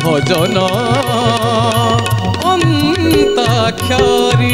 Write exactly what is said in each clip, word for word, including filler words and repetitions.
भजन अंताक्षरी।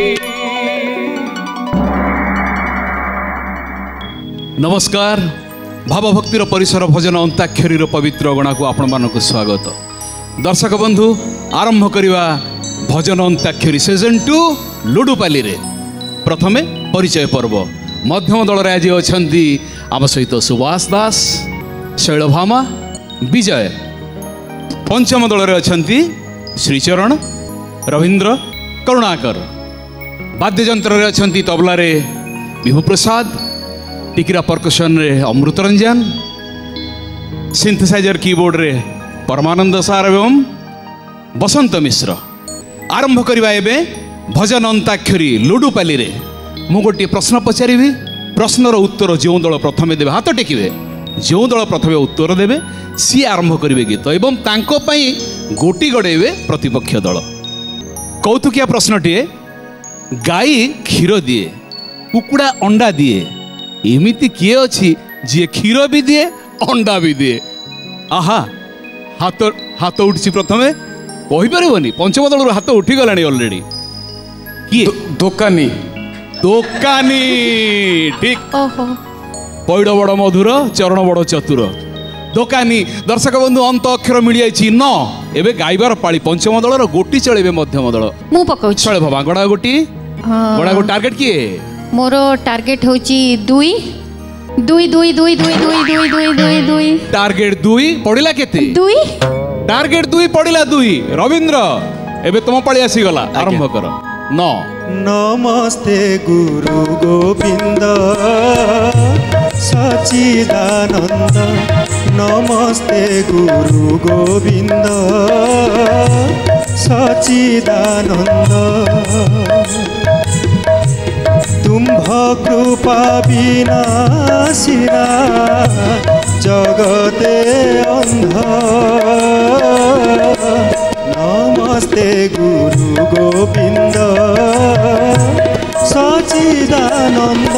नमस्कार, भावभक्तिर परिसर भजन अंताक्षरी पवित्र गणा को आपण मानक स्वागत। दर्शक बंधु, आरंभ करिवा भजन अंताक्षरी सीजन टू लुडुपाली रे। प्रथमे परिचय पर्व। मध्यम दल आज अच्छा आम सहित सुभाष दास, शैलभामा, विजय। पंचम दल अच्छा श्रीचरण, रवींद्र, करुणाकर। वाद्ययंत्र अच्छा तबला रे विभु प्रसाद, टिकिरा परकशन रे अमृत रंजन, सिंथेसाइजर कीबोर्ड रे परमानंद सार एवं बसंत मिश्र। आरंभ करिवा एबे भजन अंताक्षरी लुडुपाली रे। मु गोटे प्रश्न पचारि, प्रश्नर उत्तर जो दल प्रथमे देवे हाथ टेकिवे, जो दल प्रथमे उत्तर देवे सी आरंभ करिवे गीत एवं तांको पई गोटी गड़ेबे प्रतिपक्ष दल। कौतुकिया प्रश्नटीए, गाई क्षीर दिए, कुकुड़ा अंडा दिए, एमिति किए अच्छी जी क्षीर भी दिए अंडा भी दिए? आहा, हाथ हाथ उठी प्रथमे कहीपरनी। पंचम दल हाथ उठी गलानी ऑलरेडी। किए? दोकानी। दोकानी, ठीक। पैड़ बड़ मधुर, चरण बड़ चतुर। दोकानी। दर्शक बंधु, अंत अक्षर मिल जाइए न। एबे गाइबार पाली। पंचम दल गोटी चलेबे मध्यम दल। मु पकाउछि। चले बाबा गड़ा गोटी। गड़ा गोटी टार्गेट किए? मोरो टार्गेट होची दुई दुई दुई दुई दुई दुई दुई दुई दुई दुई। टार्गेट दुई पड़िला केते? दुई। टार्गेट दुई पड़िला दुई। रवींद्र, एबे तुम पाली आसी गला, आरंभ कर। न नमस्ते गुरु गोविंद सच्चिदानंद, नमस्ते गुरु गोविंद सच्चिदानंद। तुम्भ कृपा बिना सिरा जगते अंध, नमस्ते गुरु गोविंद सच्चिदानंद।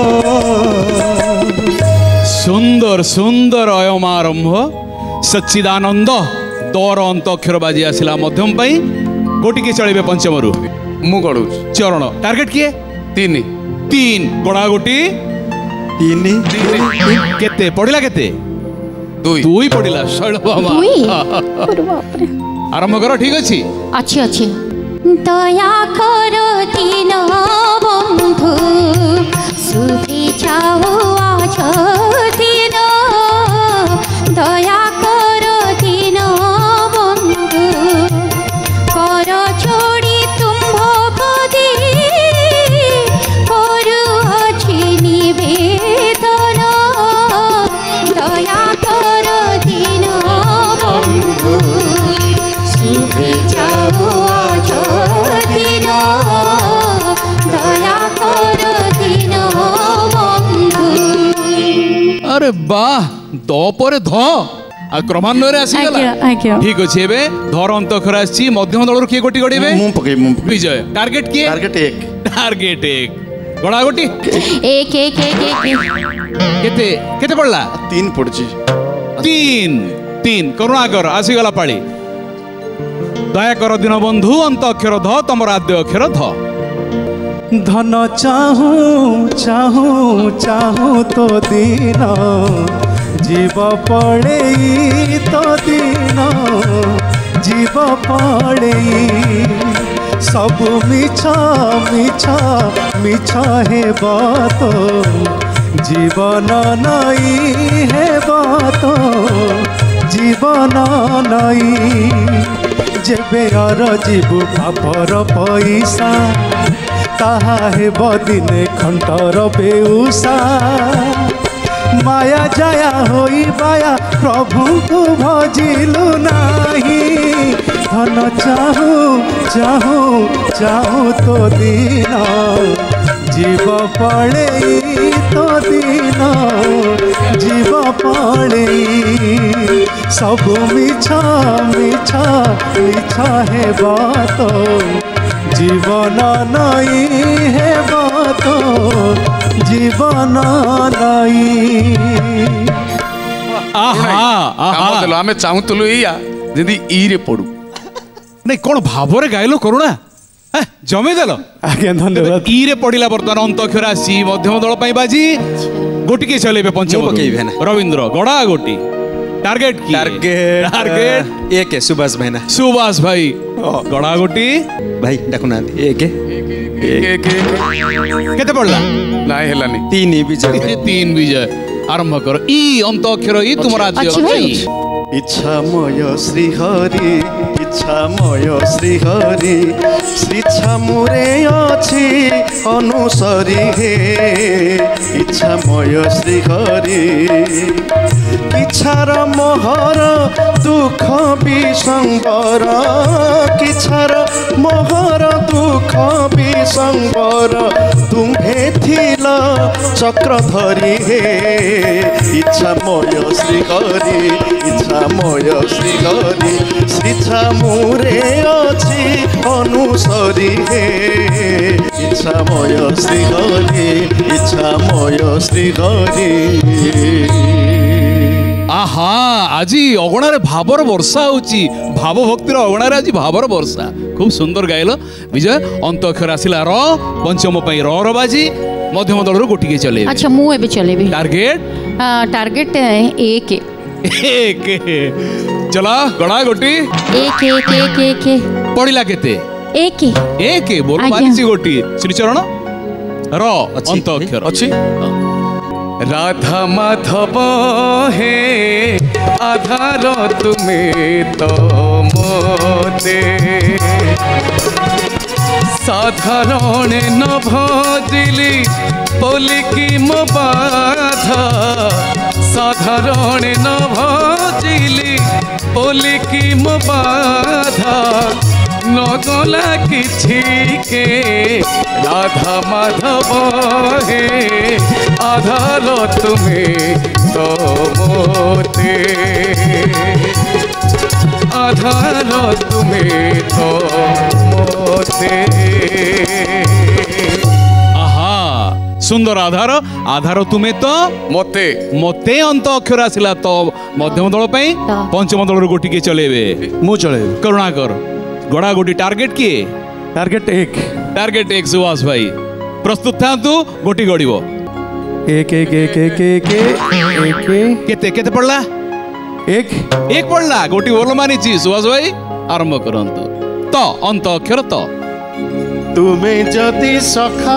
सुंदर सुंदर अयम आरंभ। सच्चिदानंद दौर अंत अक्षर बाजी आसला मध्यम पाई। गोटी के चलिए पंचम रु मु गड़ू। चरण टार्गेट किए? तीन। तीन गड़ा गोटी तीन। केते पड़िला? केते? दुई। दुई पड़िला। शैलभामा, आरंभ करो। ठीक अच्छी अच्छी अच्छी। दया करो दीन बंधु, सुखी जाओ आज दिन। दया करो दीन बंधु, कर जोड़ी तुम्भ पदी, करू अछि निवेदन। दया करो दीन बंधु, सुखी जाओ आज दिन। दया करो दीन बंधु। अरे वाह, द पर ध आ क्रमान्वय आसीगला। ठीक अच्छे। एबे धर अंत अक्षर आसी। मध्यम दल किए गोटी गड़ेबे? मु पके मु। विजय। टार्गेट किए? टार्गेट एक। टार्गेट एक गड़ा गोटी एक एक एक एक। केते केते पड़ला? तीन पड़ची। तीन। तीन करुणाकर आसीगला पाली। दया कर दिन बंधु अंत अक्षर ध, तमर आद्य अक्षर ध। धन चाहूं चाहूं चाहूं तो दीन, जीव पड़े तो दीन, जीव पड़े। सब मिछा मिछा मिछा है बातो, जीवन नई है बातो, जीवन नई। जेबे अर जीवु पापर पैसा, ताहा हेब दिने खंटर बेउसा। माया जाया होई बाया, प्रभु को भजिलु नाही। धन चाहू चाहू चाहू तो दीन, जीव पड़े तो दीन, जीव पड़े। सब मिछा मिछा मिछा है बातो, जीवन नई है बातो, जीवन नई। आहा आहा आमे चाहूतलु इया जदि ई रे पड़ू नहीं कौन भावरे गाइलो करुणा हैं, जमे देल आज्ञा धन्यवाद। ई रे पड़िला बर्तमान अंतक्षर आसी मध्यम दल पई बाजी गोटी के चलेबे पंचम ମୁଁ ପକେଇବି ଭାଇନା। रविंद्र गड़ा गोटी टारगेट की टारगेट टारगेट एक है सुभाष भाईना सुभाष भाई गड़ा गोटी भाई डाकुना एक है एक एक केते पड़ला नाइ हेलानी तीन ही विजय तीन विजय आरंभ कर ई अंतक्षर ई तुम राज्य अच्छी भाई। अछि। इच्छामय श्रीहरि इच्छामय श्रीहरि श्रीछामुरे अछि अनुसरी हे इच्छामय श्रीहरि किछार मोहर दुख विसंबर किछार मोहर दुख विसंबर तुम्हे थिल चक्रधरी हे इच्छामय श्रीहरि इच्छामय श्रीहरि श्रीछामुरे अछि अनुसरी हे इच्छामय श्रीहरि इच्छामय श्रीहरि आहा आज अगणार भावर वर्षा होची भाव भक्तिर अगणार आज भावर वर्षा खूब सुंदर गाइल विजय अंतक्षर आसिला र पंचम पई र र बाजी मध्यम दल रो गोटी के चले अच्छा मु एबे चलेबी टारगेट टारगेट एक एक चला गड़ा गोटी एक एक एक एक पड़िला केते एक एक बोल आज्ञा। मानिसी गोटी श्रीचरण र अंतक्षर अच्छी राधा माधव हे आधार तुम्हें तो मोते साधारण न भजिली बोलिकी मो बाधा साधारण न भजिली बोलिकी मो बाधा नगला किछि के राधा माधव हे आधार तुम्हें तो मोते आधार तुम्हें तो मोते आहा सुंदर आधार आधार तुम्हें तो मोते मते अंत अक्षर आसिला तो मध्यम दल पई तो। पंचम दल रो गोटी के चलेबे मु चले करुणाकर गड़ा गोटी टारगेट किए टारगेट एक टारगेट एक सुभाष भाई प्रस्तुत था तू गोटी गड़िबो एक एक एक एक एक एक एक केते केते पड़ला एक एक पड़ला गोटी बोल मानी छी सुभाष भाई आरंभ करंतु तो अंत अक्षर तो तुमे जदि सखा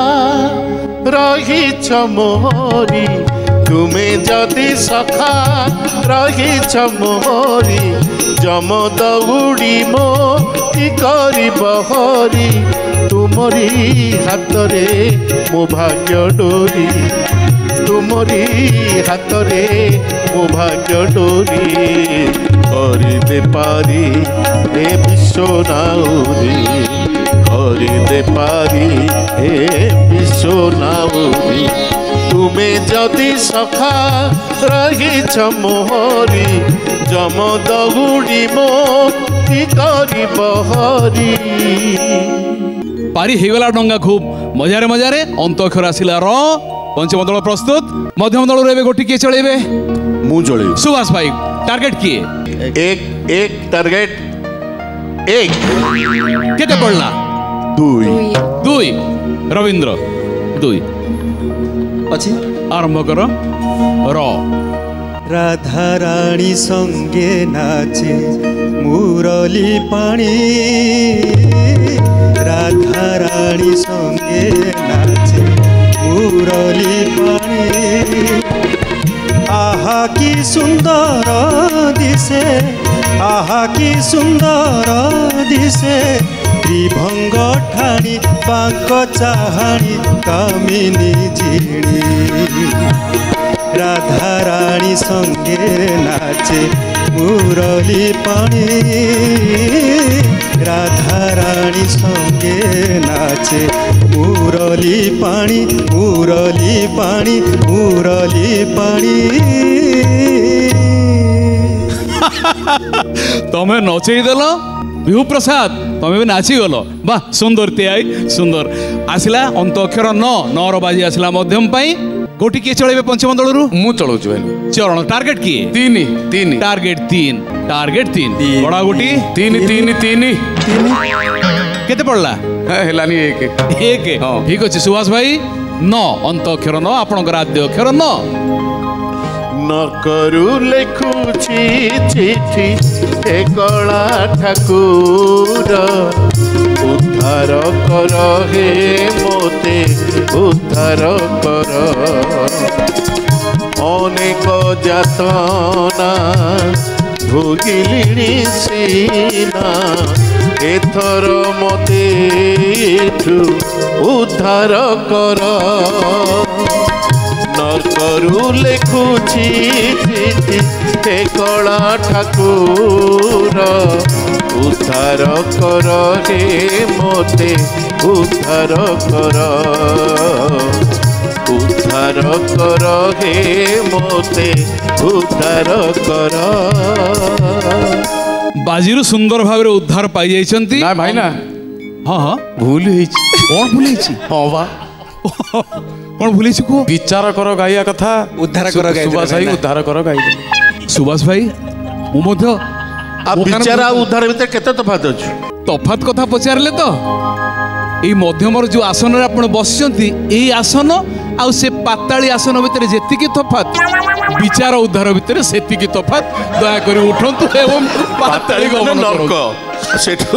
रहिछ मोहरी तुमे जदि सखा रहिछ मोहरी जम दौड़ी मो की करी बहरी तुमरी हाथ रे मो भाग्य डोरी तुमरी हाथ रे मो भाग्य डोरी करी दे पारी हे विश्व नाउरी करी दे पारी हे विश्व नाउरी तुमे जदि सखा रहिछ मोहरी जम दौड़ी मो की करी बहरी पारी हेगला डंगा खूब मजारे मजारे अंत अक्षर आसिला र पंचम दल प्रस्तुत मध्यम दल रो एबे गोटी के चलेबे मु चले सुभाष भाई टारगेट किए एक एक टारगेट एक केते पड़ला दुई दुई रविंद्र दुई अच्छी आरंभ कर र राधा रानी संगे नाचे मुरली पानी राधा रानी संगे नाचे मुरली पानी आहा की सुंदर दिसे आहा की सुंदर दिसे त्रिभंग ठाणी बांक चाहाणी कामिनी झिणी राधा रानी संगे नाचे मुरली पानी राधा रानी संगे नाचे मुरली पानी मुरली पानी मुरली पानी तमें नचई देल विभु प्रसाद तमें भी नाची गल वाह सुंदर त्याई सुंदर आसिला अंत अक्षर न नर बाजी आसिला मध्यम पाई गोटी किए चलेबे पंचम दलरू मु चलाउछु भाई चरण टार्गेट किए तीन तीन टार्गेट तीन टार्गेट तीन तीन। बड़ा गोटी तीन तीन तीन केते पड़ला हेलानी एक एक हाँ। ठीक अच्छे सुभाष भाई न अंत अक्षर न आपणकर आद्य अक्षर न न करू लेखुची चिठी हे कला ठाकुर उद्धार कर हे मोते उद्धार कर अनेक जातना भोगिलिणी सीना एथर मते उद्धार कर न करू लेखुची चिठी हे कला ठाकुर उद्धार कर हे मोते उद्धार कर उद्धार कर हे मोते उद्धार कर बाजीरु सुंदर भाव उद्धार पाई जाइछंती ना भाई ना हाँ हाँ भूल ହେଇଛି कौन भूलेछि हाँ बा कौन भूलेछि को विचार कर गाइया कथा उद्धार कर गाई सुभाष भाई उद्धार कर गाई सुभाष भाई मु मध्य आ विचार आ उद्धार भीतर केते तफात अछि तफात कथा पचारले तो এই মধ্যমর যে আসନରେ আপন বসিଛନ୍ତି এই আসন ଆଉ ସେ ପାତାଳି ଆସନ ଭିତରେ ଯେତିକି ତଫାତ ବିଚାର ଉଦ୍ଧାର ଭିତରେ ସେତିକି ତଫାତ ଦୟାକରି ଉଠନ୍ତୁ ଏବଂ ପାତାଳି ଗମନ ନରକ କରନ୍ତୁ ସେଠୁ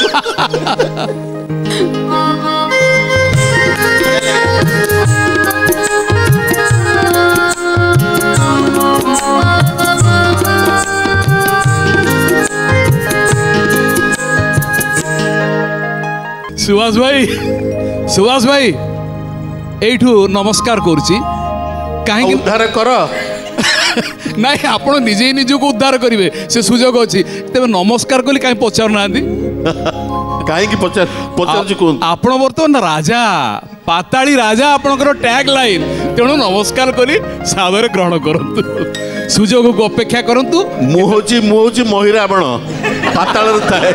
सुभाष भाई सुभाष भाई एठू नमस्कार करुची कहीं उद्धार कर नहीं आपण निजे निज को उद्धार करेंगे से सुजोग अच्छी तेज नमस्कार कली कहीं पचार ना कहीं पचार पचार कौन आपण बर्तमान राजा पाताली राजा आपणकर टैग लाइन तेणु नमस्कार करी सादर ग्रहण करंतु सुजोग को अपेक्षा करंतु मु होची मु होची महिरावण पाताल थाए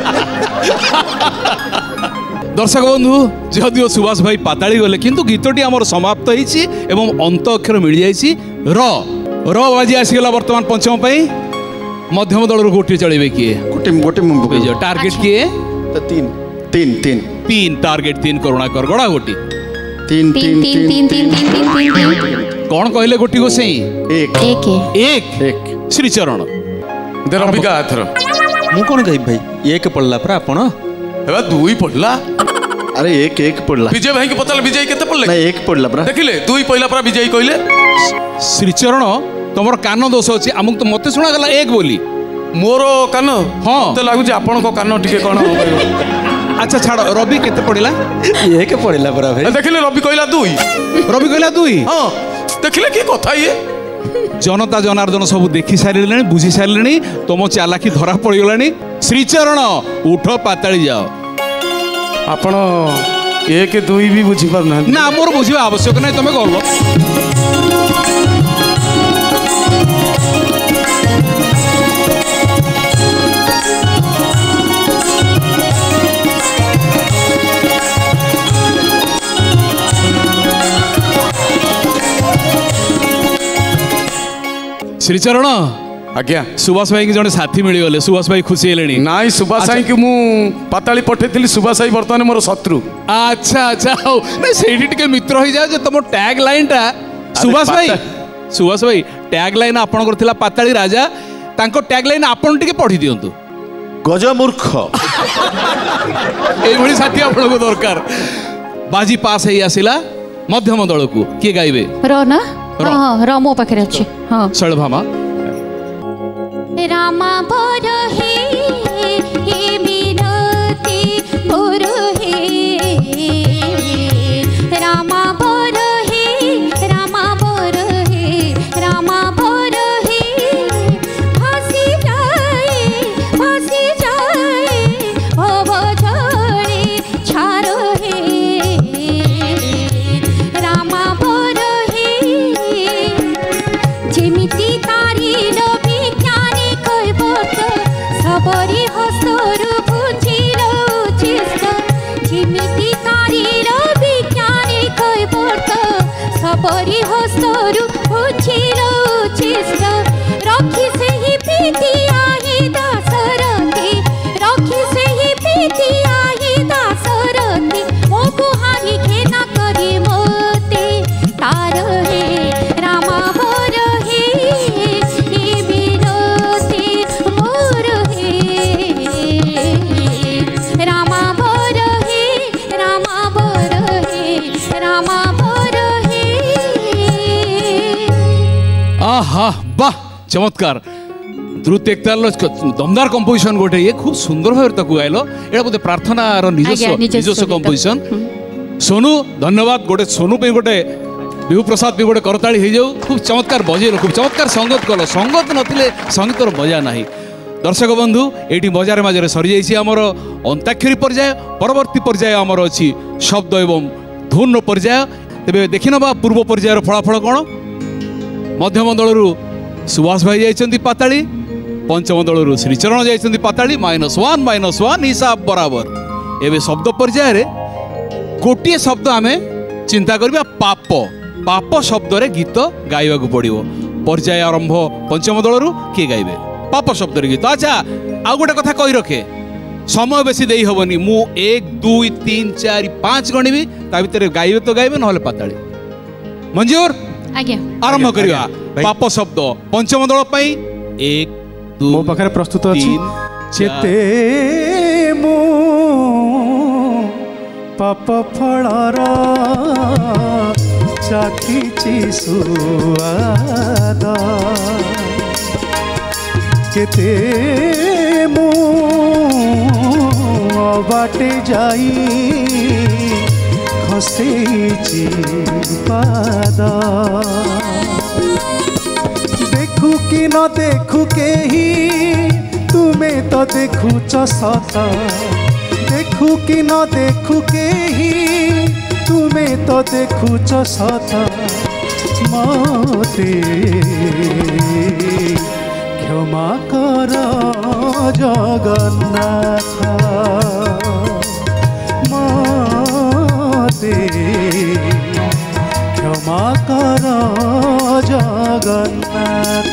दर्शक बंधु जदिव सुभाष भाई पाताली गले किंतु गीतटी आमर समाप्त होईछि एवं अंत अक्षर मिल जाइछि र र बाजी आसीगला वर्तमान पंचम पाई मध्यम दल गोटे चलेबे किए गोटे गोटे मुंबई टार्गेट किए तीन तीन तीन तीन टार्गेट तीन करुणाकर गड़ा गोटी तीन तीन तीन तीन तीन तीन तीन तीन तीन कौन कहले गोटी को सही एक एक है एक एक श्रीचरण दे रंबिका एथर मु कौन कही भाई एक पड़ला पर आपण हेबा दुई पड़ला अरे एक एक पड़ला विजय भाई के पताल विजय केते पड़ले नहीं एक पड़ला पर देखिले दुई पहला पर विजय कहले श्रीचरण तुम कान दोष अच्छे आमको तो मत शुणा गला एक बोली मोर कान हाँ तो लागुच आपण को कान टिके कोन अच्छा छाड़ रवि केते पड़िला एक पड़ला पर भाई देखिले रवि कहला दुई रवि कहला दुई हाँ देखिले की कथा ये जनता जनार्दन सब देखी सारे बुझी सारे तुम चालाकी धरा पड़गला श्रीचरण उठ पाताली जाओ आपण एक दुई भी बुझी पारना ना मोर बुझा आवश्यक नहीं तुम गल श्रीचरण आज्ञा सुभाष भाई की जड़े साथी मिलगले सुभाष भाई खुशी हेले नाई सुभाष भाई कि मु पाताली पठेइथिली सुभाष भाई वर्तमान मोर शत्रु अच्छा अच्छा हो नहीं सेठी टिके मित्र हो जाओ तुम टैग लाइन टा सुभाष भाई सुभाष भाई टैग लाइन आपन करथिला पाताली राजा तांको टैग लाइन आपन टिके पढ़ी दियंतु गजमूर्ख एई भली साथी आपन को दरकार बाजी पास हे आसिला मध्यम दल को के गाइबे र ना हाँ हाँ र मो पाखे अच्छे हाँ शैलभामा रामा बर हे हे बिनती मोर हे रामा बर हे रामा बर हे रामा बर हे फांसी जाए फांसी जाए भव झड़े छार हे रामा बर हे जेमिति तारी विज्ञानी कहब तो वाह चमत्कार द्रुत एकताल दमदार कंपोजिशन गोटे ये खूब सुंदर भाव ताकू गाइल एटा बोधे प्रार्थनार निजस्व आज्ञा, निजस्व निजस्व गीत। कंपोजिशन सोनू धन्यवाद गोटे सोनू पे गोटे विभू प्रसाद भी गोटे करताली हो जाऊ खूब चमत्कार बजेल खूब चमत्कार संगत कल संगत नथिले संगीतर मजा नाही दर्शक बंधु एटी बजार मजार सरी जाइए आमर अंताक्षरी पर्याय परवर्ती पर्याय आमर अच्छी शब्द एवं धुन पर्याय तेरे देखि नवा पूर्व पर्यायर फलाफल कौन मध्यम दलू सुभाष भाई जाइछन्ति पाताली पंचम दलू श्रीचरण जाइछन्ति पाताली माइनस वन माइनस वन हिसाब बराबर एवं शब्द पर्याय गोटे शब्द आमे चिंता करबा पाप पाप शब्द रे गीत गाइबा को पड़िबो पर्याय आरंभ पंचम दलरू किए गाइबे पाप शब्द रे गीत अच्छा आ गोटे कथा कहि रखे समय बेसी देई हबनी मु एक दुई तीन चार पाँच गणिबी ता भितर गाइबे तो गाइबे नहले पाताली मंजूर आज्ञा आरंभ करिया पाप शब्द पंचम दल पई एक दो मो पाखरे प्रस्तुत अछि तीन, चेते मो पाप फळर चाखिछि सुआद केते मो बाटे जाई खसेछि पाद देखू कि न देखू केही तुम्हें तो देखुच सत देखू कि न देखू केही तुम्हें तो देखुच सत मते क्षमा कर जगन्नाथ मते क्षमा कर जगन्नाथ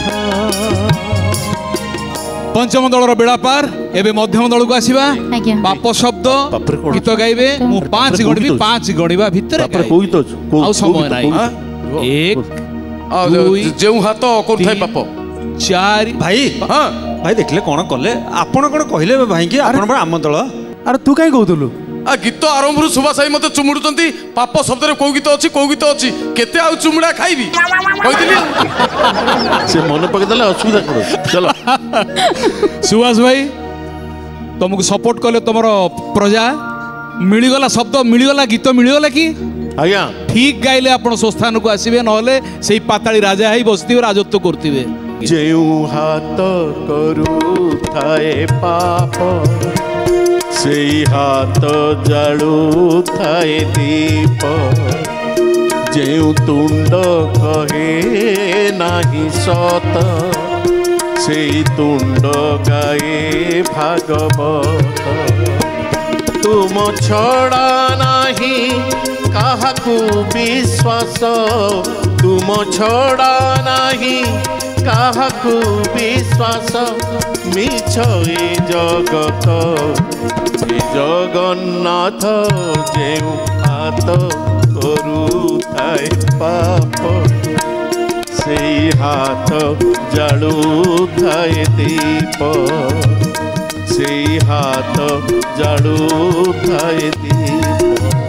पंचम दलर बेड़ा पार एबे मध्यम दल को आसीबा आज्ञा। पाप शब्द बापरे कोण? गीत गाइबे मु पांच बापरे गणिबी कोण? पांच गणिबा भितर बापरे कोई तो कोई- आउ समय कोई- नाही कोई- एक ଆଉ ଦୁଇ, ଯେଉଁ ହାତ କରୁଥାଏ ତିନି, ପାପ चार भाई ହଁ भाई देखले कौन कले आपण कौन कहले भाई कि आपण आम दल अरे तू कहीं कहतलु आ गୀତ ଆରମ୍ଭରୁ ସୁଭାଷ ଭାଇ ମତେ ଚୁମୁଡୁଛନ୍ତି ପାପ ଶବ୍ଦରେ କୋଉ ଗୀତ ଅଛି କୋଉ ଗୀତ ଅଛି କେତେ ଆଉ ଚୁମୁଡା ଖାଇବି କହିଥିଲି से मन पकेदेले असुविधा करो चलो सुभाष भाई तुमको सपोर्ट कले तुम प्रजा मिलगला शब्द मिलगला गीत मिलगला कि आज्ञा ठीक गाइले आपण स्वस्थान को आसीबे नहले सेई पाताली राजा है बसथिबे राजत्व करथिबे जेउ हाथ करू थाए पाप सेई हाथ जाळू थाए दीप जेउ तुंड कहे नाही सत सेई तुंड गाए भागवत तुम छड़ा नाही काहाकू विश्वास तुम छड़ा नाही काहाकू विश्वास मिछ ए जगत ए जगन्नाथ जेउ हाथ करू थाए पाप सेई हाथ जाळू थाए दीप सेई हाथ जाळू थाए दीप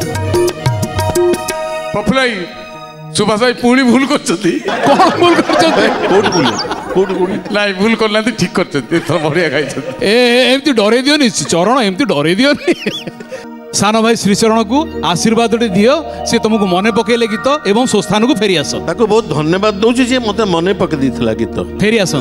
ପପୁଲାଇ ସୁଭାଷ ଭାଇ ପୁଣି ଭୁଲ କରିଛନ୍ତି कौन भूल करछन्ते କୋଉଠି ବୁଲି କୋଉଠି କୋଉଠି ନାଇଁ ଭୁଲ କରିନାହାନ୍ତି ଠିକ କରିଛନ୍ତି ଏଥର ବଢିଆ ଗାଇଛନ୍ତି ए एमती डरे दियोनी चरण एमती डरे दियोनी सान भाई श्रीचरण को आशीर्वाद दियो से तुमको मने पकेले गीत एवं स्वस्थान को फेरी आस ताको बहुत धन्यवाद दउछि जे मते मने पके दिथला गीत फेरी आसन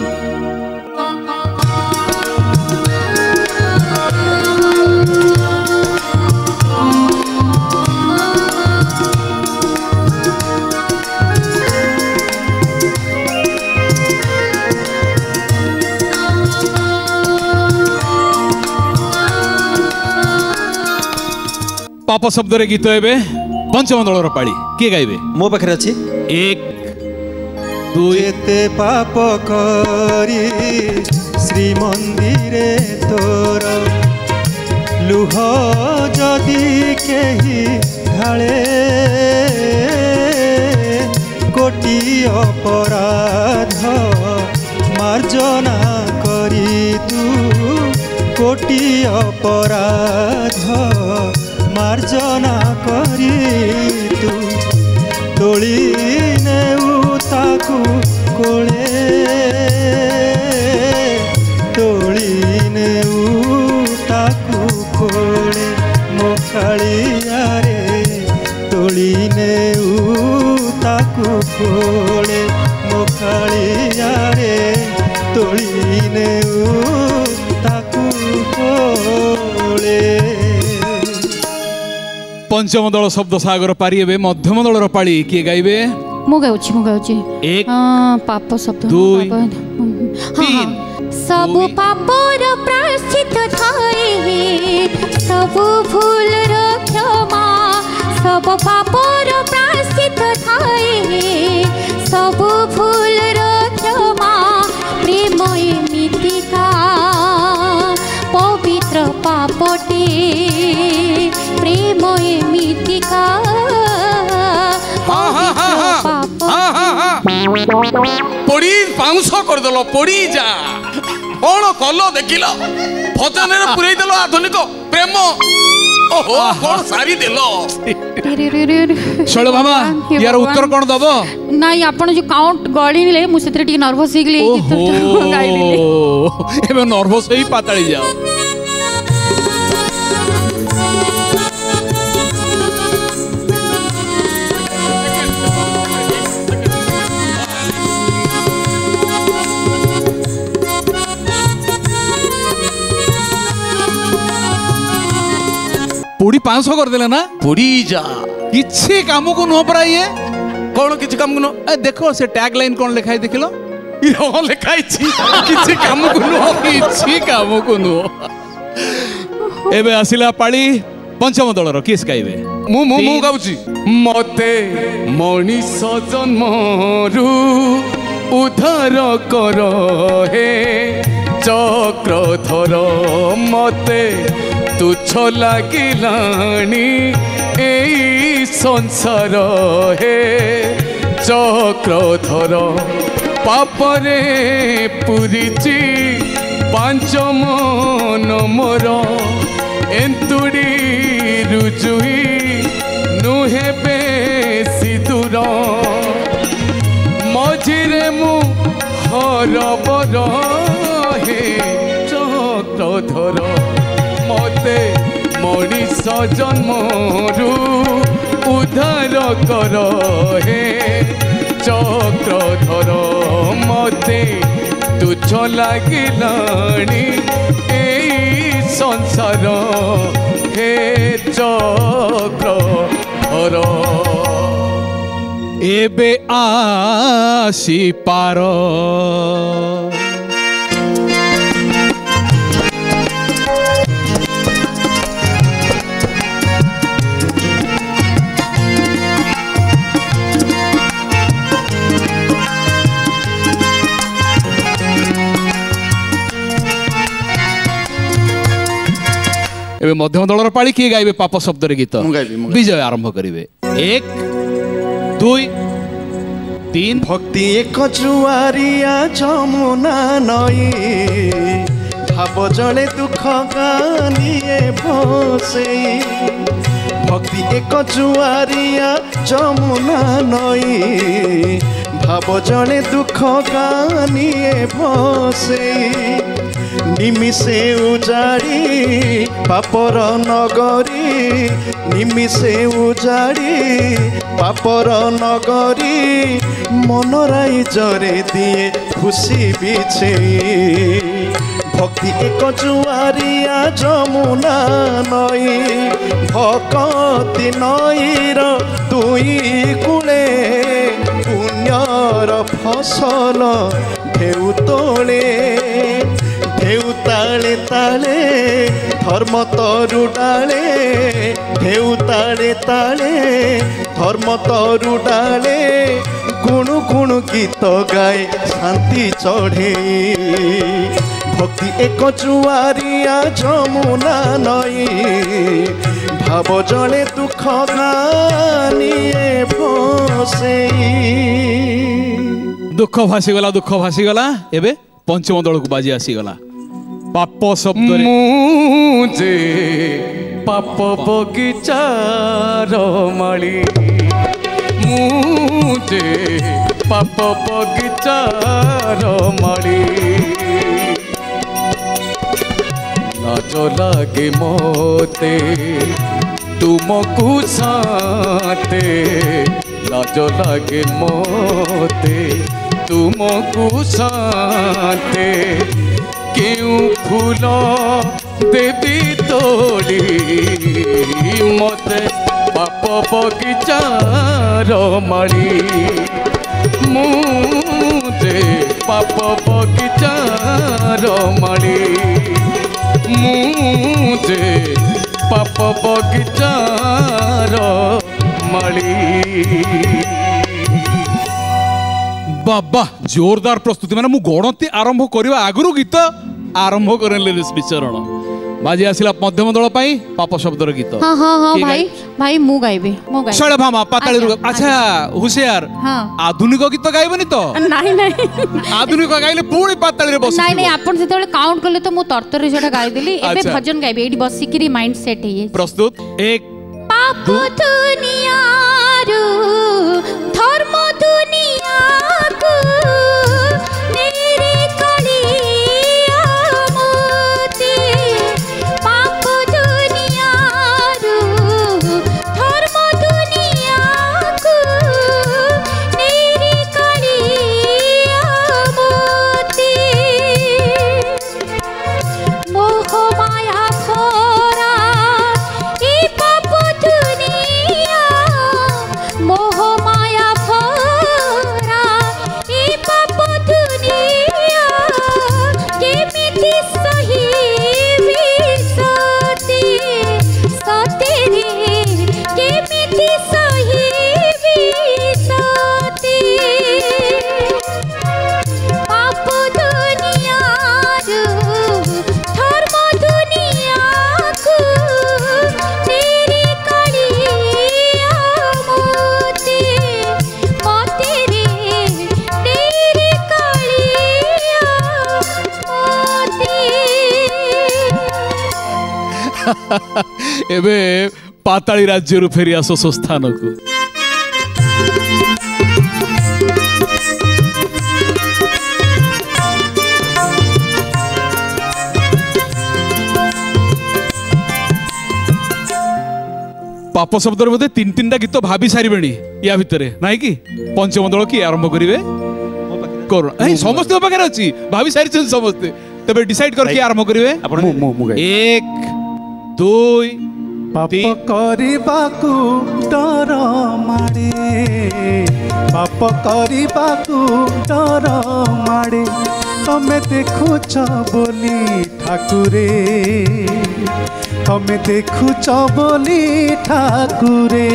पाप शब्द रे गीत एबे पंचम दलर पाळी के गाइबे मो पाखरे अछि एक दुई जेते पाप करी श्रीमंदिरे तोर लुह जदि केही ढाळे कोटि अपराध मार्जना करी तू कोटि अपराध मार्जना करी तू तोली नेउ ताकू कोले तोली नेऊ ताकू कोले मो कालिया रे तोली नेऊ ताकू कोले मो कालिया रे तोली नेऊ ताकू कोले। पंचम दल शब्द सागर पारी एबे मध्यम दलर पाली किए गाइबे मु गाउछि मु गाउछि एक हां पाप शब्द दुई तीन सब पापर प्रायश्चित थाए सब भूल रो क्षमा सब पापर प्रायश्चित थाए सब भूल रो क्षमा प्रेम एमितिका पवित्र पापटे प्रेम एमितिका पड़ी पाउंस करदेल पड़ी जा कौन कल देखिल भजन पुरई देल आधुनिक प्रेम ओहो कौन सारी देल शैल मामा यार उत्तर कौन दब नहीं आपण जो काउंट गळिले मु सेतरे टी नर्वस हो गेले गीत गाई दिले एबे नर्वस होई पाताळी जाओ। पुड़ी पांच सौ कर देले ना पुड़ी जा किसी काम को नुह परा ये कौन किसी काम को नुह ए देखो से टैग लाइन कौन लिखाई देखिलो यो लिखाई छी किसी काम को नुह किसी काम को नुह। एबे आसिला पाली पंचम दलर किस गाइबे मु मु मु गाउची मते मनीष जन्मरु उद्धार कर हे चक्रधर मते तुच्छ लागिलानी एई संसार हे चक्रधर पापरे पुरीची पांच मन मोर एंतुड़ी रुजुई नुहे बेसी दूर मझिरे मु हरबर हे चक्रधर मते मनीष जन्मरु उद्धार कर हे चक्रधर मते तुच्छ लागिलानी एई संसार हे चक्रधर एबे आसी पार एबे मध्यम दलर पाली किए गाइबे पाप शब्द रे गीत विजय आरंभ करिवे एक दुई तीन भक्ति एक जुआरिया जमुना नई भाव जड़े दुख गानिए भसे भक्ति एक जुआरिया जमुना नई भाव जड़े दुख गानिए भसे निमिषे उजाड़ी पापर नगरी निमिषे उजाड़ी पापर नगरी मनराई जरे दिए खुशी बिछे भक्ति एक जुआरिया जमुना नई भक्ति नईर दुई कूले पुण्यर फसल ढेउ तोले ढेउ ताले ताले धर्म तरु डाले ढेउ ताले ताले धर्म तरु डाले गुणु गुणु गीत गाए शांति चढ़े भक्ति एक जुआरिया जमुना नई भाव जड़े दुख गानिए भसे दुख भासीगला दुख भासीगला एबे पंचम दल को बाजी आसीगला पाप शब्द मुझे पाप बगीचार माली मुझे पाप बगिचार माली लाज लागे मोते तुमको साते लाज लागे मोते तुमको साते क्यों फूल देवी तोड़ी मते पाप बगिचार माली मुझे पाप बगिचार माली मुझे पाप बगिचार माली। बाबा जोरदार प्रस्तुति माने मु गणति आरंभ करवा आगुरु गीत आरंभ करले श्रीचरण बाजी आसिला मध्यम दल पाई पाप शब्दर गीत। हाँ हाँ हाँ भाई भाई मु गाइबे मु गाइबे शैल भामा पाताली रुग अच्छा हुशियार हाँ आधुनिक गीत गाइबनी तो नहीं नहीं आधुनिक गाइले पूरी पाताली रे बस नहीं नहीं आपण सेते काउंट करले तो मु तरतर सेटा गाइ देली एबे अच्छा। भजन गाइबे एडी बसी की माइंड सेट है प्रस्तुत एक पाप दुनिया रू धर्म दुनिया को मेरे कलिया मोते पाप दुनिया रू धर्म दुनिया को मेरे कलिया मोते मोह माया फोरा ई पाप दुनिया मोह माया फोरा ई पाप दुनिया केमिति सही सती सती रे केमिति सही सती पाप दुनिया धर्म दुनिया को तेरे कलिया मोते मोते रे तेरे कलिया मोते। एबे पाताली राज्य रु फेरी आसो स्थान को पाप शब्द बोधे तीन तीन टा गीत भाभी सारे या भितर ना कि पंचम दल किए आरंभ करेंगे समस्त पाखे अच्छी भाभी सारी समस्ते तबे डिसाइड कर किए आरंभ करेंगे एक दुई पाप करिबाकू डर मारे पाप करिबाकू डर मारे तमे देखुछ बोली ठाकुरे तमे देखुछ बोली ठाकुरे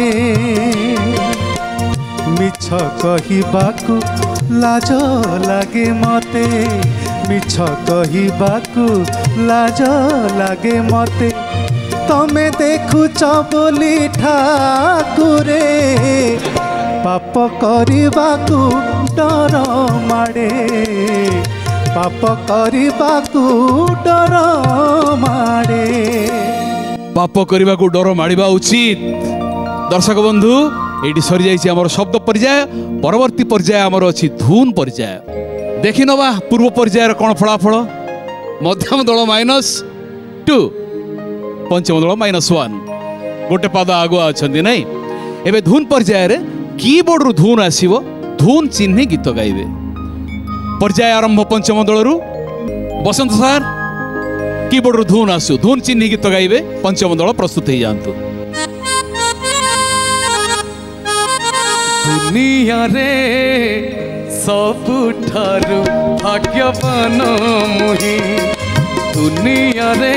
मिछ कहिबाकू लाज लागे मते मिछ कहिबाकू लाज लागे मते तमे देखुछ बोली ठाकुरे पाप करिबाकू डर मारे पाप करिबाकू डर मारे पाप करने को डर माड़ा उचित। दर्शक बंधु ये सरी जाइए आमर शब्द पर्याय परवर्ती पर्याय आमर अच्छी धून पर्याय देखि नवा पूर्व पर्यायर कौन फलाफल मध्यम दल माइनस टू पंचम दल माइनस वन गोटे पाद आगुआ अच्छा नहीं एवं धून पर्यायर कीबोर्ड रु धून आसव धून चिन्ह गीत गाइबे पर्याय आरंभ पंचम दल रु बसंत सार कीबोर्ड रु धून आसु धून चिन्ह गीत गाइबे पंचम दल प्रस्तुत हो जातु। दुनिया रे सबुठारु भाग्यवान मुही दुनिया रे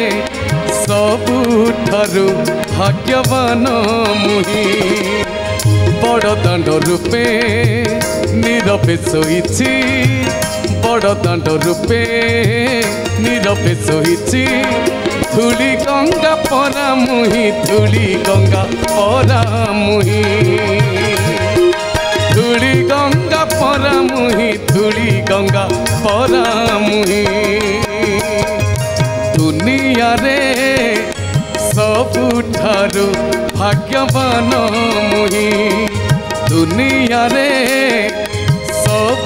सबुठारु भाग्यवान मुही बड़ दाण्ड रूपे नीरवे शोइछि बड़ दाण्ड रूपे नीरवे शोइछि धूली गंगा परा मुही धूली गंगा परा मुही धूली गंगा परा मुही धूली गंगा परा मुही दुनिया रे सबुठारु भाग्यवान मुही दुनिया रे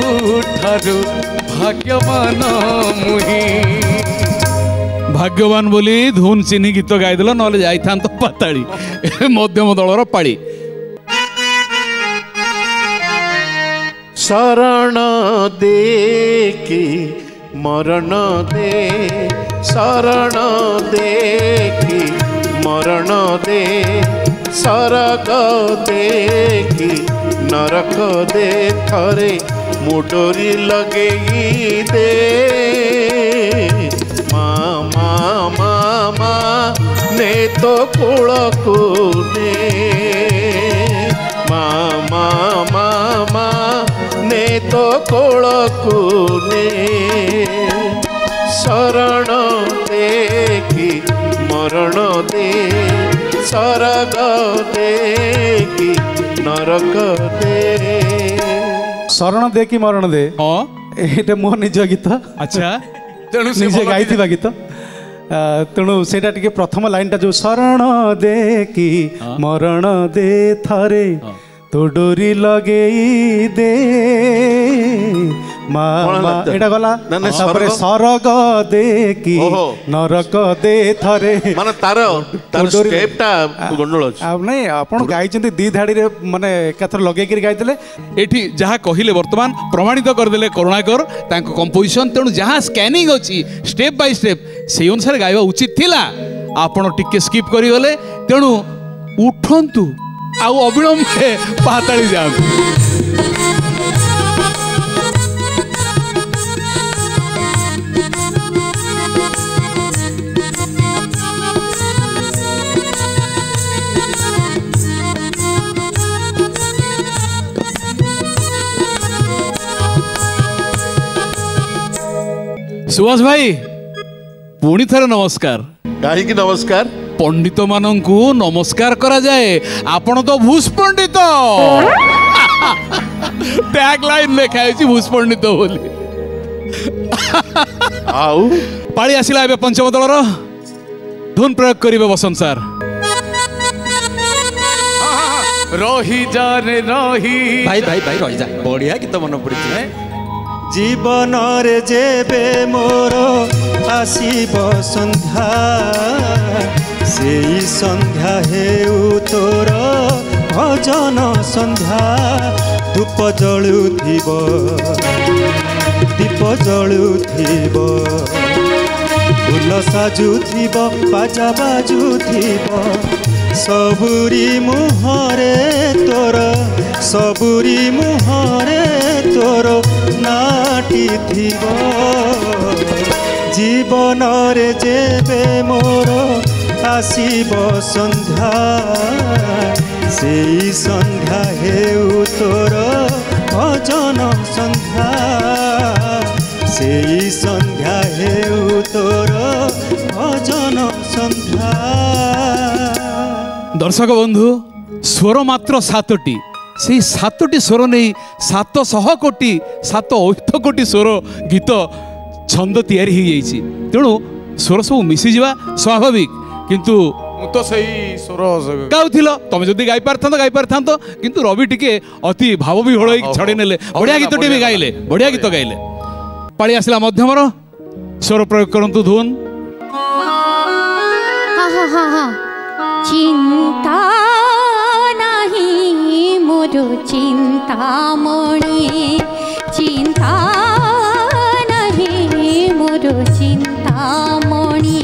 ସବୁଠାରୁ ଭାଗ୍ୟବାନ ମୁହିଁ। ଭାଗ୍ୟବାନ ବୋଲି ଧୁନ ଚିହ୍ନି ଗୀତ ଗାଇଦେଲ, ନହେଲେ ଯାଇଥାନ୍ତ ପାତାଳି। ମଧ୍ୟମ ଦଳର ପାଳି। ଶରଣ ଦେଖି ମରଣ ଦେ, ଶରଣ ଦେଖି ମରଣ ଦେ, ସରଗ ଦେଖି ନରକ ଦେ, ଥରେ ମୁଡୋରି ଲଗେଇ ଦେ। ମା ମା ମା ମା ନେ ତୋ କୋଳକୁ ନେ, ମା ମା ମା ମା ନେ ତୋ କୋଳକୁ ନେ। ଶରଣ ଦେଖି ମରଣ ଦେ, ସରଗ ଦେଖି ନରକ ଦେ। ଶରଣ ଦେ କି ମରଣ ଦେ, ହଁ ଏଇଟା ମୋ ନିଜ ଗୀତ। ଆଚ୍ଛା ତେଣୁ ସେ ନିଜେ ଭଲ ଗାଇଥିବା ଗୀତ। ଆ, ତେଣୁ ସେଇଟା ଟିକେ ପ୍ରଥମ ଲାଇନଟା ଯୋଉ ଶରଣ ଦେ କି ମରଣ ଦେ, ଥରେ ତୋ ଡୋରି ଲଗେଇ ଦେ। ମା ମା ଏଇଟା ଗଲା। ନା, ନା, ତାପରେ ସରଗ। ସରଗ ଦେ କି ଓହୋ। ନରକ ଦେ, ଥରେ ମାନେ ତାର ତାର ଡୋରି- ଷ୍ଟେପଟା ଗଣ୍ଡଗୋଳ ଅଛି। ଆଉ ନାଇଁ, ଆପଣ ଗାଇଛନ୍ତି ଦି ଧାଡିରେ, ମାନେ ଏକାଥରେ ଲଗେଇକିରି ଗାଇଥିଲେ। ଏଠି ଯାହା କହିଲେ ବର୍ତ୍ତମାନ ପ୍ରମାଣିତ କରିଦେଲେ କରୁଣାକର ତାଙ୍କ କମ୍ପୋଜିସନ। ତେଣୁ ଯାହା ସ୍କାନିଂ ଅଛି ଷ୍ଟେପ୍ ବାଇ ଷ୍ଟେପ୍ ସେଇ ଅନୁସାରେ ଗାଇବା ଉଚିତ ଥିଲା। ଆପଣ ଟିକେ ସ୍କିପ୍ କରିଗଲେ। ତେଣୁ ଉଠନ୍ତୁ ଆଉ ଅବିଳମ୍ବେ ପାତାଳି ଯାଆନ୍ତୁ। सुभाष भाई पुणी थरे नमस्कार। काहींकि नमस्कार? पंडित मानंकु नमस्कार करा जाए, आपण तो भूष पंडित। टैग लाइन लेखा है भूष पंडित बोली। आउ पाଳି आसिला एबे पंचम दलर धुन प्रयोग करिवे बसंत सार। रही जा रे रही। भाई भाई भाई रही जा, बढ़िया गीत मन पड़ी। जीवन रे जेबे मोर आसीब संध्या, सेई संध्या हेउ तोर भजन संध्या। धूप जलुथिब दीप जलुथिब, फूल साजुथिब बाजा बाजुथिब। सबुरी मुहरे तोर सबुरी मुहरे तोर नाटी थिब। जीवन रे जेबे मोर आसीब संध्या, सेई संध्या हेउ तोर भजन संध्या। सेई संध्या हेउ तोर भजन संध्या। दर्शक बंधु स्वर मात्र सातटी, से सातटी स्वर नहीं सात शह कोटी सात अयुत कोटी स्वर गीत छंद तैयारी हो जाइए। तेणु स्वर सब मिसी जावा स्वाभाविक, किंतु ମୁଁ ତ ସେଇ ସ୍ୱର गाउथिल तमे जदि गाई पारथांत गाई पारथांत, किंतु रवि टिके अति भाव विह्वल होई छड़े नेले। बढ़िया गीत टी भी गाइले, बढ़िया गीत गाइले। पाଳି आसिला मध्यमर स्वर प्रयोग करंतु धुन। हाँ हाँ हाँ हाँ चिंता नहीं मोरो चिंतामणि, चिंता नहीं मोरो चिंतामणि।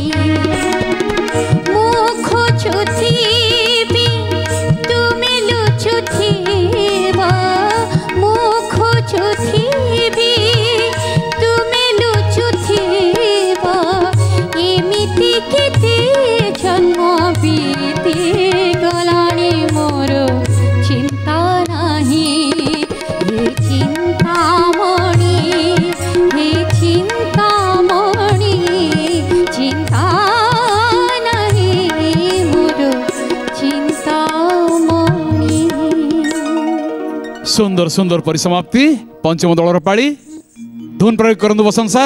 मुख छुथिबी तुमे लुचुथिब, मुख छुथिबी तुमे लुचुथिब। एमिति केते जन्म बीती गलानी मोर चिंता नहीं। हे चिंतामणि हे चिंतामणि, चिंता नहीं मोर चिंतामणि। सुंदर सुंदर परिसमाप्ति। पंचम दलर पाଳି धुन प्रयोग करंतु बसंत सार।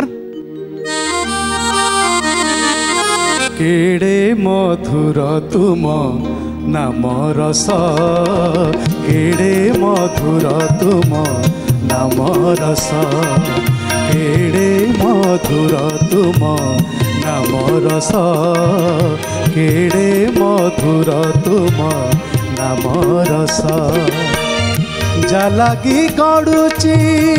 केड़े मधुर तुम नाम रस, केड़े मधुर तुम नाम रस केड़े मधुर तुम नाम रस केड़े मधुर तुम नाम रस जालागी गड़ुची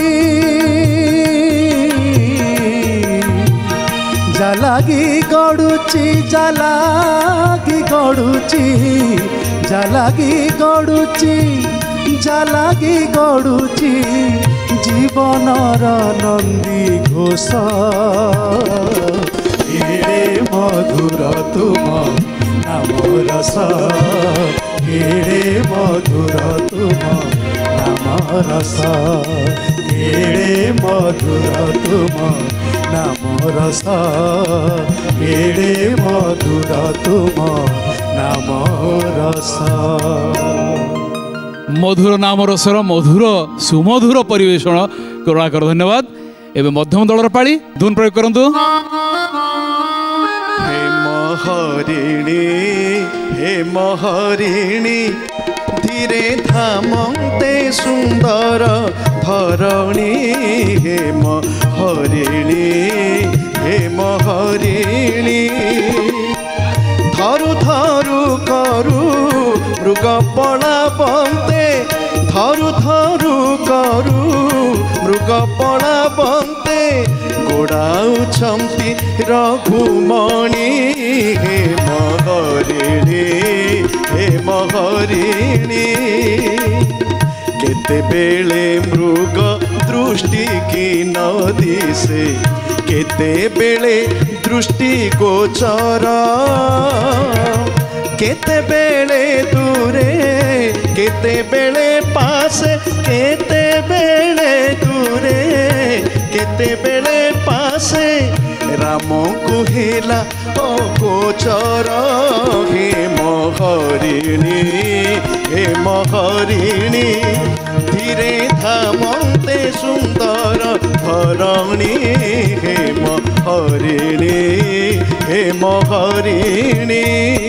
जालागी गड़ुची जालागी गड़ुची जालागी गड़ुची जालागी गड़ुची जीवनर नंदी घोष केड़े मधुर तुम नाम रस केड़े मधुर तुम नाम रस केड़े मधुर तुम नाम रस केड़े मधुर तुम नाम रस मधुर नाम रसर मधुर सुमधुर परिवेषण करुणाकर धन्यवाद। एवं मध्यम दलर पाली धुन प्रयोग करंतु। हे महरिणी हे महरिणी धीरे धामते सुंदर धरणी हे महरिणी हे महरिणी धरु धरु करू मृगपड़ा बंते धरु धरु करू मृगपड़ा बंते गोड़ाउछंती रघुमणि हे महरिणी हे महरिणी केते बेले मृग दृष्टि की न दिसे केते बेले दृष्टि गोचर केते बेले दूरे केते बेले पास केते बेले दूरे केते बेले पास राम कुहेला ओ गोचर हे महरिणी हे महरिणी धीरे धामते सुंदर धरणी हे महरिणी हे महरिणी।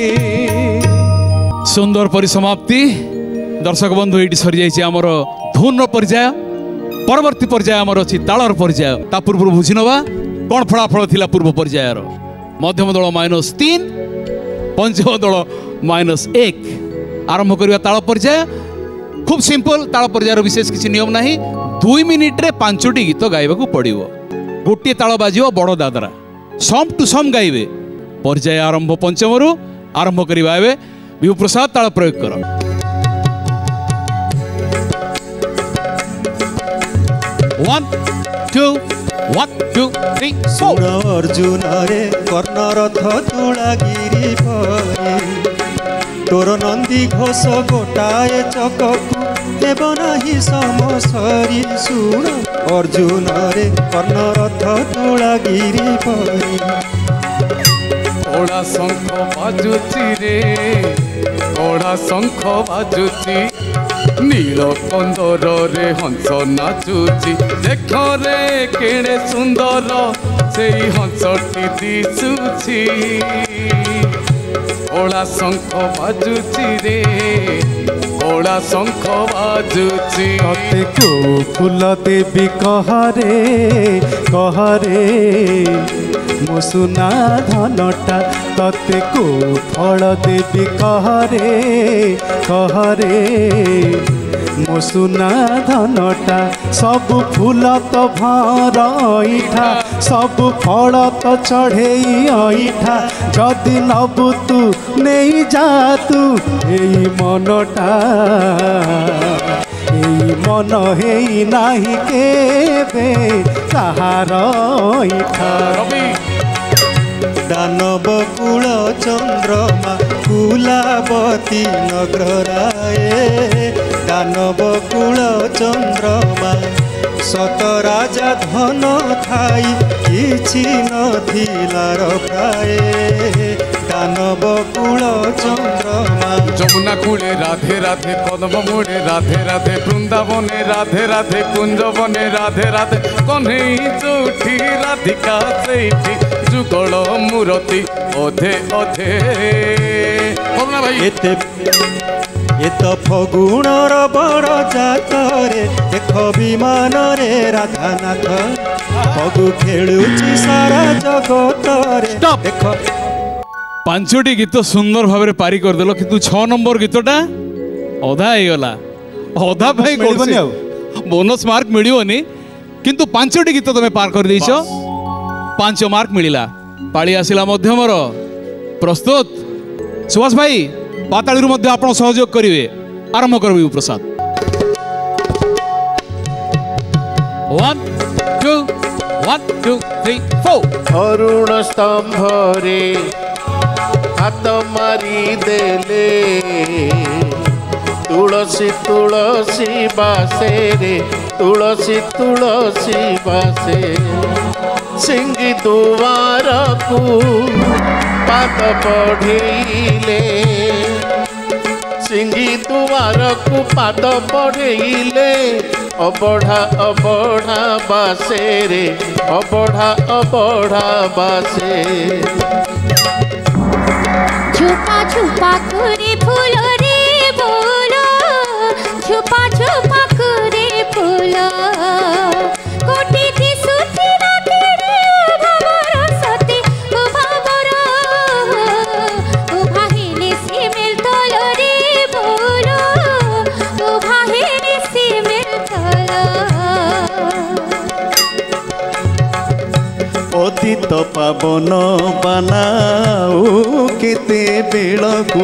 सुंदर परिसमाप्ति दर्शक बंधु ये सरी जाइए आमर धुन पर्याय परवर्ती पर्याय आमर अच्छी तालर पर्याय ता पूर्व बुझी नवा कौन फलाफल थिला पूर्व पर्यायर मध्यम दल माइनस तीन पंचम दल माइनस एक आरंभ करवा ताल पर्याय खूब सिंपल ताल पर्यायर विशेष किसी नियम ना दुई मिनिट रे पांचटी गीत गाइबा पड़ो गोटे ताल बाजिव बड़ दादरा सम टू सम गाइबे पर्याय आरंभ पंचम रु आरंभ करवा एवं विभु प्रसाद ताल प्रयोग कर। One two one two three four. Arjun रे कर्णरथ तुलागिरी परे तोर नंदी घोष गोटाए चककु देव नाही समसरी सुण अर्जुन रे कर्णरथ तुलागिरी परे ओड़ा शंख बाजुची रे ओड़ा शंख बाजुची नील कंदर रे हंस नाचुची देख रे केड़े सुंदर से हंसटी दिशुची ओड़ा शंख बाजुची रे ओड़ा शंख बाजुची तते को फूल देवी कहरे कहरे मो सुना धनटा तते को फल देवी कहरे कहरे मो सुना धनटा सब फूल तो भार इठा सब फल तो चढ़े इठा जदि नबु तू नहीं जा तू एई मनटा एई मन हेई नाही केबे कहार इठा दानव कूल चंद्रमा कुलावती नगराए दानव कूल चंद्रमा सत राजा धन थाई किछि नथिलार प्राय दानव कूल चंद्रमा যমুনা কূলে রাধে রাধে কদম মোড়ে রাধে রাধে বৃন্দাবনে রাধে রাধে কুঞ্জবনে রাধে রাধে কনেই চৌঠি রাধিকা সেইঠি যুগল মূরতি অধে অধে করুণা ভাই এতে ए तो फगुणर बड़ जातरे देख विमान रे राधानाथ फगु खेलुची सारा जगतरे देख पांचटी गीत सुंदर भाव में पारी करदेल किंतु छह नंबर गीतटा अधा होगला अधा बोनस मार्क मिलनी किंतु पांचटी गीत तुम्हें पार कर देइछ पांच मार्क मिला पाली आसिला मध्यमर प्रस्तुत सुभाष भाई पाताड़ी मध्य आप सहयोग करेंगे आरंभ कर प्रसाद one two one two three four Arun Stambha रे हाथ मारी देले तुलसी तुलसी बासे रे तुलसी तुलसी बासे सिंगी दुआर को पाद पढ़ेले सिंगी दुआर को पाद पढ़ेले अबढ़ा अबढ़ा बासे रे अबढ़ा अबढ़ा बासे छुपा छुपा करे फूल रे बोलो छुपा छुपा करे फूल कोटी दी सुती राती रे भावर सती ओ भावर ओ भाहेले से मिल तल रे बोलो ओ भाहेले से मिल तल पतित पावन बनाओ केते बेलकु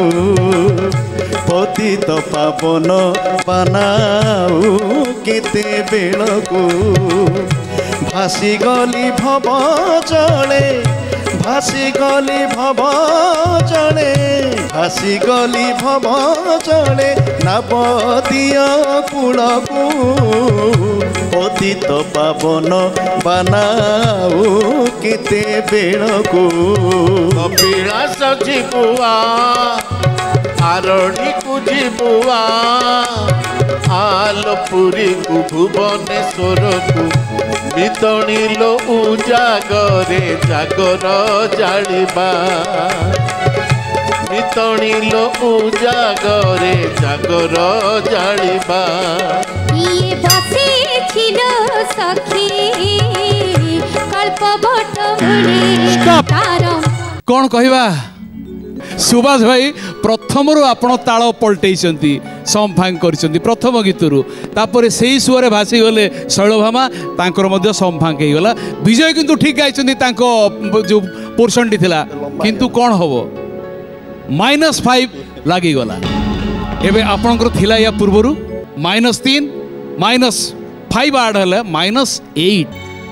पतित पावन बनाओ केते बेलकु भासी गली भव जले भासी गली भव जले भासी गली भव जले नवदिय कूलकु पतित पावन बनाओ केते बेलकु कपिलास जीबुआ आरड़ी को जीबुआ आलपुरी को भुवनेश्वर को मितणी लो उजागरे जागर जालिबा मितणी लो उजागरे जागर जालिबा ये बसे छिलो सखी कल्पवट मुनि तारम कौन कहवा सुभाष भाई प्रथम रू आपण ताल पलटई समफांग कर प्रथम गीतरू तापर से ही सुअरे भासी गले शैलभामा तांकर मध्य समफांग हो गला विजय किंतु ठीक गाई जो पोर्शन टी थिला किंतु कौन हम माइनस फाइव लगिगला एवं आपणकर थिला या पूर्वर माइनस तीन माइनस फाइव आड है माइनस एट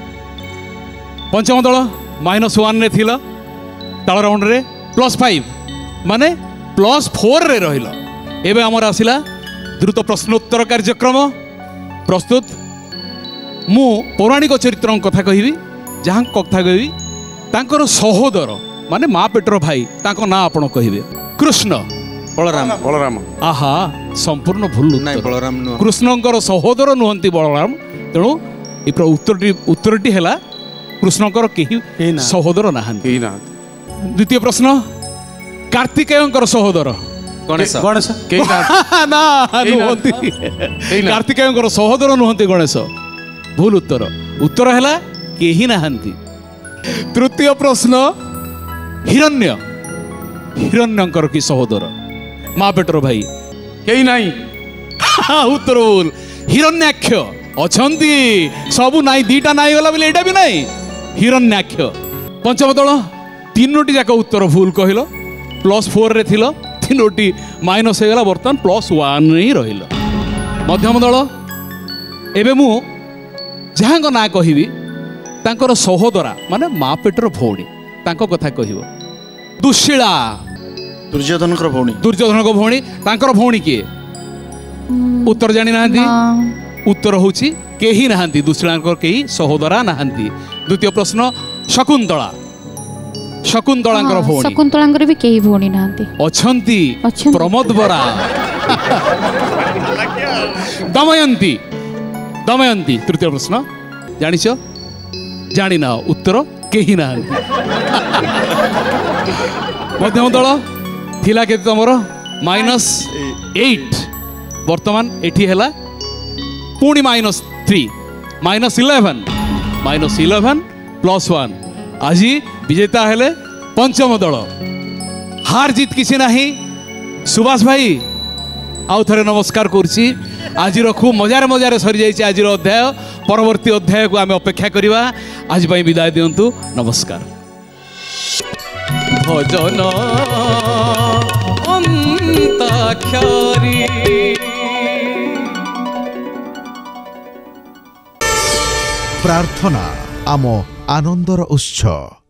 पंचम दल माइनस वन रे थिला ताल राउंड रे प्लस फाइव माने प्लस फोर रे रहिला एवं आमर आसिला द्रुत प्रश्नोत्तर कार्यक्रम प्रस्तुत मु पौराणिक चरित्र कथा कहबी जहाँ कथा कहबी तांकर सहोदर माने माँ पेटर भाई तांको ना आपण कहबे कृष्ण बलराम बलराम आहा संपूर्ण भूल नहीं बलराम नु कृष्णंकर सहोदर नुहंती बलराम तेणु ये उत्तरटी उत्तरटी है कृष्णंकर केही सहोदर नाहांती द्वितीय प्रश्न कार्तिकेयंकर सहोदर गणेश गणेश ना नुहंती कार्तिकेयंकर सहोदर नुहंती गणेश भूल उत्तर उत्तर है केही नाहांती तृतीय प्रश्न हिरण्य हिरण्यंकर की सहोदर माँ पेटर भाई कहीं नहीं उत्तर बोल हिरण्याक्ष अछंती सबू नाई दीटा नाई गला बोले एटा भी नहीं हिरण्याक्ष पंचम दल तीनोटी जाक उत्तर भूल कहल प्लस फोर रे थिल तीनोटी माइनस हो गला बर्तमान प्लस वन ही रहिल मध्यम दल एबे मु जहाँ ना कहबी तांकर सहोदरा माने माँ पेटर भौणी तांको कथा कहब दुशीला दुर्योधन भौणी दुर्योधन भौणी तांकर भौणी किए उत्तर जानी ना उत्तर होची केही नाहांती दुशीलांकर केही सहोदरा नाहांती द्वितीय प्रश्न शकुंतला शकुंतलांकर भौणी शकुंतलांकर भी केही भौणी नाहांती अछंती अछंती। प्रमोदवरा दमयंती दमयंती तृतीय प्रश्न जानिछ जानी ना उत्तर केही नाहांती मध्यम दल थिला केते तमर माइनस एट बर्तमान एटी है पुणी minus three minus eleven minus eleven plus one आज विजेता हेले पंचम दल हार जीत किसी नहीं सुभाष भाई आउ थे नमस्कार करुच्ची आज खूब मजार मजार सरी जाइए आज अध्याय परवर्ती अध्याय को आम अपेक्षा करवा आज विदाय दिंतु नमस्कार भजन अंताक्षरी प्रार्थना आम आनंदर उत्स।